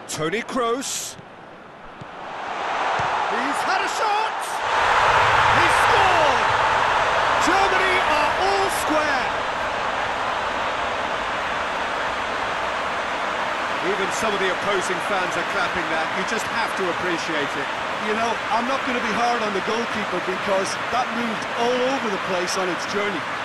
Toni Kroos. He's had a shot! He's scored! Germany are all square! Even some of the opposing fans are clapping that. You just have to appreciate it. You know, I'm not going to be hard on the goalkeeper because that moved all over the place on its journey.